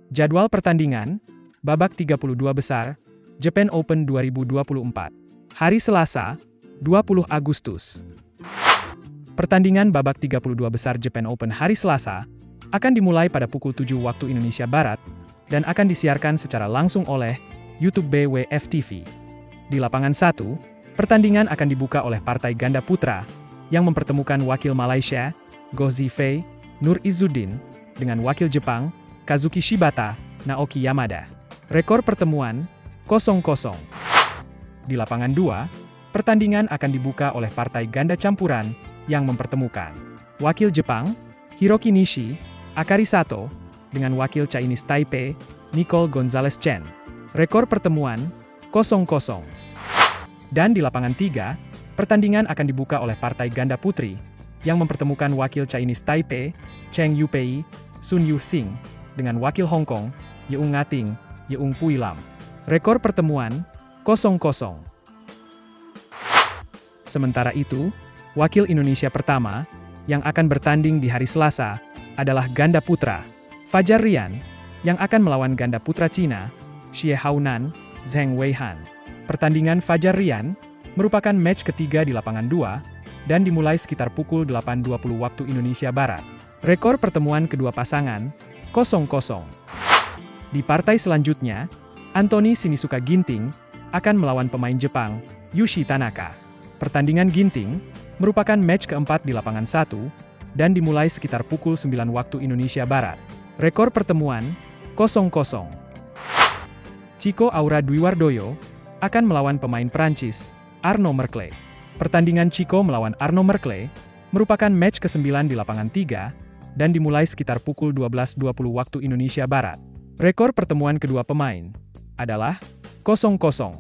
Jadwal pertandingan, babak 32 besar, Japan Open 2024. Hari Selasa, 20 Agustus. Pertandingan babak 32 besar Japan Open hari Selasa akan dimulai pada pukul 7 waktu Indonesia Barat dan akan disiarkan secara langsung oleh YouTube BWF TV. Di lapangan 1, pertandingan akan dibuka oleh partai ganda putra yang mempertemukan wakil Malaysia, Goh Zifei, Nur Izzuddin, dengan wakil Jepang, Kazuki Shibata, Naoki Yamada. Rekor pertemuan, 0-0. Di lapangan 2, pertandingan akan dibuka oleh partai ganda campuran yang mempertemukan wakil Jepang, Hiroki Nishi, Akari Sato, dengan wakil Chinese Taipei, Nicole Gonzalez Chen. Rekor pertemuan, 0-0. Dan di lapangan 3, pertandingan akan dibuka oleh partai ganda putri yang mempertemukan wakil Chinese Taipei, Cheng Yupei, Sun Yuxing, dengan wakil Hong Kong, Yeung Ngating, Yeung Pui Lam. Rekor pertemuan, 0-0. Sementara itu, wakil Indonesia pertama yang akan bertanding di hari Selasa adalah ganda putra, Fajar Rian, yang akan melawan ganda putra Cina, Xie Haonan, Zheng Weihan. Pertandingan Fajar Rian merupakan match ketiga di lapangan 2 dan dimulai sekitar pukul 8.20 waktu Indonesia Barat. Rekor pertemuan kedua pasangan, 0-0. Di partai selanjutnya, Anthony Sinisuka Ginting akan melawan pemain Jepang, Yushi Tanaka. Pertandingan Ginting merupakan match keempat di lapangan 1 dan dimulai sekitar pukul 9 waktu Indonesia Barat. Rekor pertemuan, 0-0. Chico Aura Dwiwardoyo akan melawan pemain Prancis, Arnaud Mercle. Pertandingan Chico melawan Arnaud Mercle merupakan match ke-9 di lapangan 3 dan dimulai sekitar pukul 12.20 waktu Indonesia Barat. Rekor pertemuan kedua pemain adalah 0-0.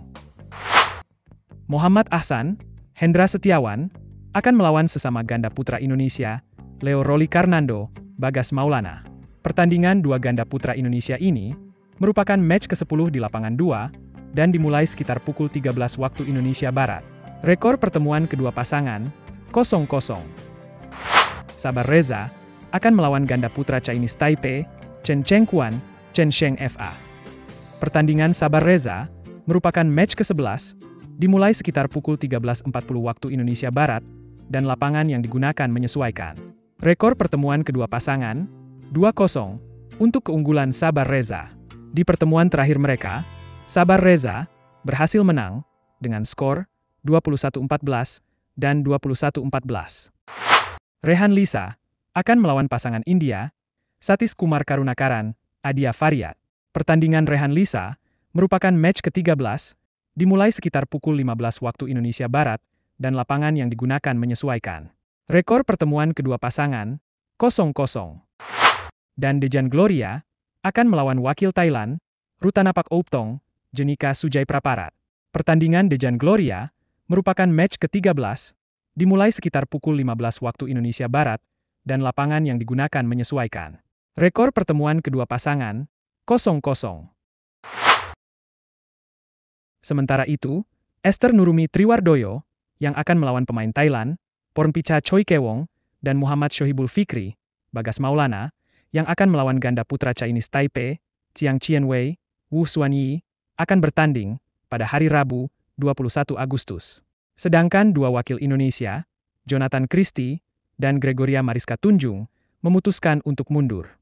Muhammad Ahsan, Hendra Setiawan, akan melawan sesama ganda putra Indonesia, Leo Roli Karnando, Bagas Maulana. Pertandingan dua ganda putra Indonesia ini merupakan match ke-10 di lapangan 2 dan dimulai sekitar pukul 13 waktu Indonesia Barat. Rekor pertemuan kedua pasangan, 0-0. Sabar Reza akan melawan ganda putra Chinese Taipei, Chen Chengquan, Chen Sheng Fa. Pertandingan Sabar Reza merupakan match ke-11, dimulai sekitar pukul 13.40 waktu Indonesia Barat, dan lapangan yang digunakan menyesuaikan. Rekor pertemuan kedua pasangan, 2-0, untuk keunggulan Sabar Reza. Di pertemuan terakhir mereka, Sabar Reza berhasil menang dengan skor 21-14 dan 21-14. Rehan Lisa akan melawan pasangan India, Satish Kumar Karunakaran, Adia Faryat. Pertandingan Rehan Lisa merupakan match ke-13, dimulai sekitar pukul 15 waktu Indonesia Barat, dan lapangan yang digunakan menyesuaikan. Rekor pertemuan kedua pasangan, 0-0. Dan Dejan Gloria akan melawan wakil Thailand, Rutanapak Ouptong, Jenika Sujai Praparat. Pertandingan Dejan Gloria merupakan match ke-13, dimulai sekitar pukul 15 waktu Indonesia Barat, dan lapangan yang digunakan menyesuaikan. Rekor pertemuan kedua pasangan, 0-0. Sementara itu, Esther Nurumi Triwardoyo, yang akan melawan pemain Thailand, Pornpicha Choi Kewong, dan Muhammad Shohibul Fikri, Bagas Maulana, yang akan melawan ganda putra Chinese Taipei, Chiang Chien-wei, Wu Xuanyi, akan bertanding pada hari Rabu, 21 Agustus. Sedangkan dua wakil Indonesia, Jonathan Christie dan Gregoria Mariska Tunjung, memutuskan untuk mundur.